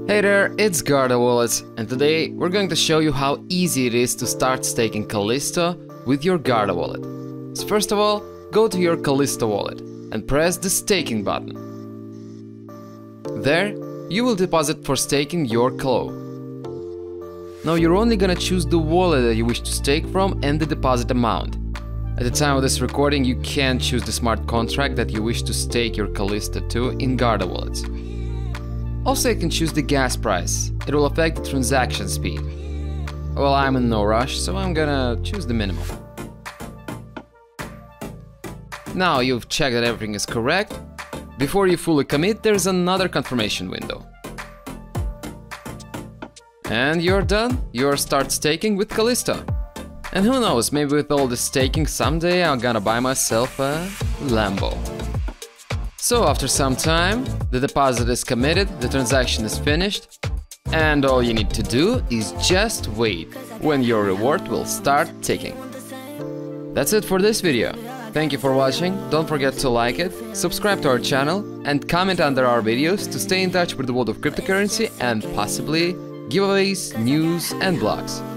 Hey there, it's Guarda Wallets, and today we're going to show you how easy it is to start staking Callisto with your Guarda Wallet. So first of all, go to your Callisto wallet and press the staking button. There, you will deposit for staking your CLO. Now you're only gonna choose the wallet that you wish to stake from and the deposit amount. At the time of this recording, you can choose the smart contract that you wish to stake your Callisto to in Guarda Wallets. Also, you can choose the gas price. It will affect the transaction speed. Well, I'm in no rush, so I'm gonna choose the minimum. Now you've checked that everything is correct. Before you fully commit, there's another confirmation window. And you're done. You're start staking with Callisto. And who knows, maybe with all the staking someday I'm gonna buy myself a Lambo. So after some time, the deposit is committed, the transaction is finished, and all you need to do is just wait when your reward will start ticking. That's it for this video. Thank you for watching, don't forget to like it, subscribe to our channel, and comment under our videos to stay in touch with the world of cryptocurrency and possibly giveaways, news and blogs.